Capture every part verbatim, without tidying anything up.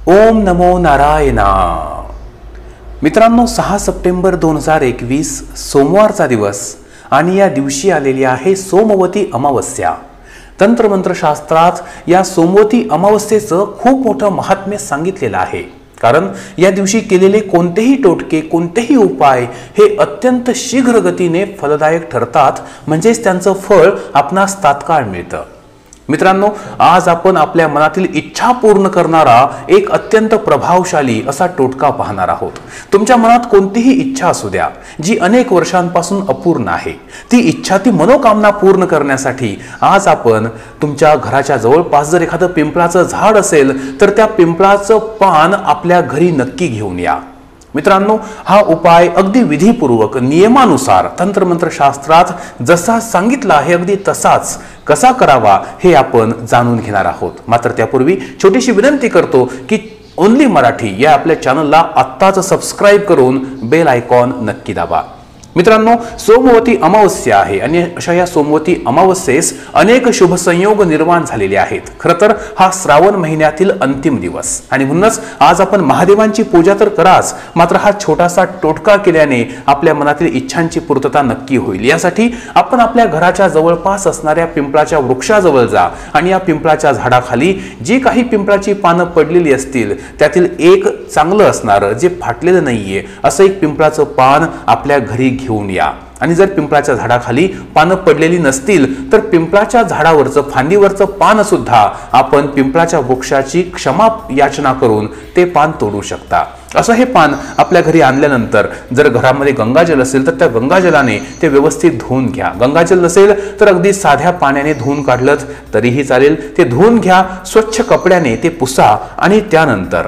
ओम नमो नारायणा। मित्रांनो, सहा सप्टेंबर दोन हजार एकवीस सोमवारचा दिवस आणि या दिवशी आलेली आहे सोमवती अमावस्या। तंत्रमंत्रशास्त्रात या सोमवती अमावस्येचं खूप मोठं महात्म्य सांगितलेलं आहे, कारण या दिवशी केलेले कोणतेही टोटके कोणतेही उपाय हे अत्यंत शीघ्र गतीने फलदायक ठरतात, म्हणजेच त्यांचं फळ आपणास तात्काळ मिळतं। मित्रांनो, आज आपण आपल्या मनातील इच्छा पूर्ण करणारा एक अत्यंत प्रभावशाली असा टोटका पाहणार आहोत। तुमच्या मनात कोणतीही इच्छा असू द्या जी अनेक वर्षांपासून अपूर्ण आहे, ती इच्छा ती मनोकामना पूर्ण करण्यासाठी आज आपण तुमच्या घराच्या जवळपास जर एखादं पिंपळाचं झाड असेल तर त्या पिंपळाचं पान आपल्या घरी नक्की घेऊन या। मित्रांनो, हा उपाय अगदी विधीपूर्वक नियमानुसार तंत्रमंत्रशास्त्रात जसा सांगितला आहे अगदी तसाच कसा करावा हे आपण जाणून घेणार आहोत। मात्र त्यापूर्वी छोटीशी विनंती करतो की ओनली मराठी या आपल्या चॅनलला आत्ताच सबस्क्राइब करून बेल आयकॉन नक्की दाबा। मित्रांनो, सोमवती अमावस्या आहे आणि अशा या सोमवती अमावस्येस अनेक शुभ संयोग निर्माण झालेले आहेत। खरं तर हा श्रावण महिन्यातील अंतिम दिवस आणि म्हणूनच आज आपण महादेवांची पूजा तर कराच, मात्र हा छोटासा टोटका केल्याने आपल्या मनातील इच्छांची पूर्तता नक्की होईल। यासाठी आपण आपल्या घराच्या जवळपास असणाऱ्या पिंपळाच्या वृक्षाजवळ जा आणि या पिंपळाच्या झाडाखाली जी काही पिंपळाची पानं पडलेली असतील त्यातील एक चांगलं असणारं, जे फाटलेलं नाहीये असं एक पिंपळाचं पान आपल्या घरी घेऊन या। आणि जर पिंपळाच्या झाडाखाली पानं पडलेली नसतील तर पिंपळाच्या झाडावरचं फांदीवरचं पान सुद्धा आपण पिंपळाच्या वृक्षाची क्षमा याचना करून ते पान तोडू शकता। असं हे पान आपल्या घरी आणल्यानंतर जर घरामध्ये गंगाजल असेल तर त्या गंगाजलाने ते व्यवस्थित धुवून घ्या। गंगाजल नसेल तर अगदी साध्या पाण्याने धुवून काढलं तरीही चालेल। ते धुवून घ्या, स्वच्छ कपड्याने ते पुसा आणि त्यानंतर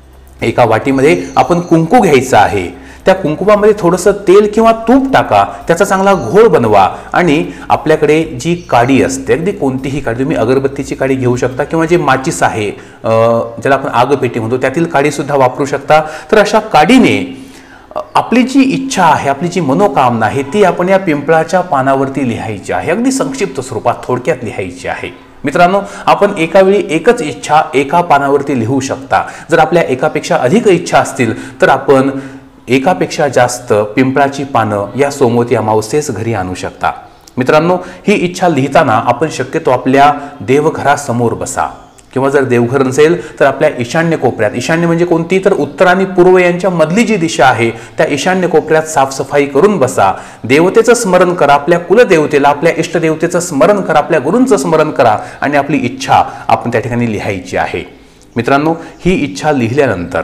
एका वाटीमध्ये आपण कुंकू घ्यायचं आहे। त्या कुंकुमामध्ये थोडंसं तेल किंवा तूप टाका, त्याचा चांगला घोळ बनवा आणि आपल्याकडे जी काडी असते, अगदी कोणतीही काडी, तुम्ही अगरबत्तीची काडी घेऊ शकता किंवा जे माचीस आहे ज्याला आपण आगपेटी म्हणतो त्यातील काडी सुद्धा वापरू शकता। तर अशा काडीने आपली जी इच्छा आहे, आपली जी मनोकामना आहे ती आपण या पिंपळाच्या पानावरती लिहायची आहे। अगदी संक्षिप्त स्वरूपात थोडक्यात लिहायची आहे। मित्रांनो, आपण एका वेळी एकच इच्छा एका पानावरती लिहू शकता। जर आपल्या एकापेक्षा अधिक इच्छा असतील तर आपण एकापेक्षा जास्त पिंपळाची पानं या सोमवती अमावस्येस घरी आणू शकता। मित्रांनो, ही इच्छा लिहिताना आपण शक्यतो आपल्या देवघरासमोर बसा किंवा जर देवघर नसेल तर आपल्या ईशान्य कोपऱ्यात, ईशान्य म्हणजे कोणती तर उत्तर आणि पूर्व यांच्या मधली जी दिशा आहे त्या ईशान्य कोपऱ्यात साफसफाई करून बसा। देवतेचं स्मरण करा, आपल्या कुलदेवतेला, आपल्या इष्टदेवतेचं स्मरण करा, आपल्या गुरूंचं स्मरण करा आणि आपली इच्छा आपण त्या ठिकाणी लिहायची आहे। मित्रांनो, ही इच्छा लिहिल्यानंतर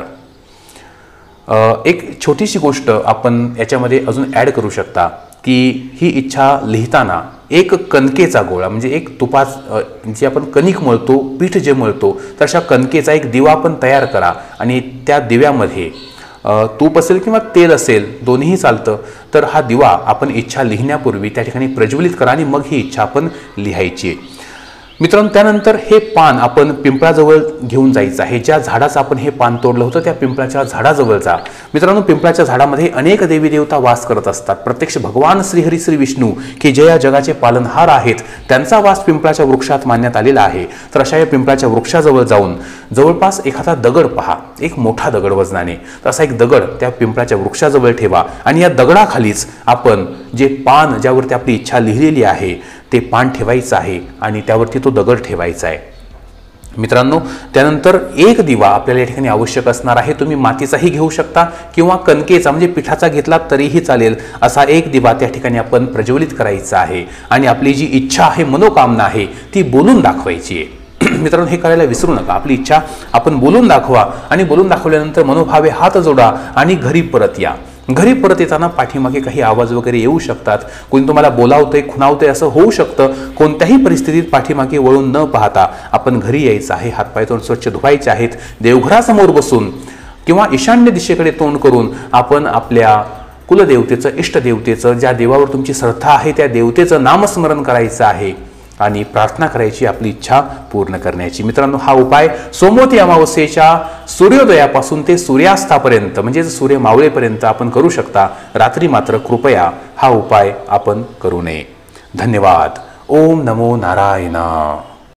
एक छोटीशी गोष्ट आपण याच्यामध्ये अजून ॲड करू शकता की ही इच्छा लिहिताना एक कणकेचा गोळा, म्हणजे एक तुपाच जे आपण कणिक मळतो, पीठ जे मळतो, तर अशा कणकेचा एक दिवा आपण तयार करा आणि त्या दिव्यामध्ये तूप असेल किंवा तेल असेल दोन्हीही चालतं, तर हा दिवा आपण इच्छा लिहिण्यापूर्वी त्या ठिकाणी प्रज्वलित करा आणि मग ही इच्छा आपण लिहायची। मित्रांनो, त्यानंतर हे पान आपण पिंपळाजवळ घेऊन जायचं आहे। ज्या झाडाचं आपण हे पान तोडलं होतं त्या पिंपळाच्या झाडाजवळ जा। मित्रांनो, पिंपळाच्या झाडामध्ये अनेक देवी देवता वास करत असतात। प्रत्यक्ष भगवान श्रीहरी श्री विष्णू की जे या जगाचे पालनहार आहेत त्यांचा वास पिंपळाच्या वृक्षात मानण्यात आलेला आहे। तर अशा या पिंपळाच्या वृक्षाजवळ जाऊन जवळपास एखादा दगड पहा, एक मोठा दगड वजनाने, तर असा एक दगड त्या पिंपळाच्या वृक्षाजवळ ठेवा आणि या दगडाखालीच आपण जे पान ज्यावरती आपली इच्छा लिहिलेली आहे ते पान ठेवायचं आहे आणि त्यावरती तो दगड ठेवायचा आहे। मित्रांनो, त्यानंतर एक दिवा आपल्याला या ठिकाणी आवश्यक असणार आहे। तुम्ही मातीचाही घेऊ शकता किंवा कणकेचा म्हणजे पिठाचा घेतला तरीही चालेल। असा एक दिवा त्या ठिकाणी आपण प्रज्वलित करायचा आहे आणि आपली जी इच्छा आहे, मनोकामना आहे ती बोलून दाखवायची आहे। मित्रांनो, हे करायला विसरू नका। आपली इच्छा आपण बोलून दाखवा आणि बोलून दाखवल्यानंतर मनोभावे हात जोडा आणि घरी परत या। घरी परत येताना पाठीमागे काही आवाज वगैरे येऊ शकतात, कोणी तुम्हाला बोलावतंय, खुणावतंय असं होऊ शकतं। कोणत्याही परिस्थितीत पाठीमागे वळून न पाहता आपण घरी यायचं आहे, हातपाय तोंड स्वच्छ धुवायचे आहेत। देवघरासमोर बसून किंवा ईशान्य दिशेकडे तोंड करून आपण आपल्या कुलदेवतेचं, इष्टदेवतेचं, ज्या देवावर तुमची श्रद्धा आहे त्या देवतेचं नामस्मरण करायचं आहे आणि प्रार्थना करायची, आपली इच्छा पूर्ण करण्याची। मित्रांनो, हा उपाय सोमवती अमावस्येच्या सूर्योदयापासून ते सूर्यास्तापर्यंत म्हणजे सूर्य मावळेपर्यंत आपण करू शकता। रात्री मात्र कृपया हा उपाय आपण करू नये। धन्यवाद। ओम नमो नारायणा।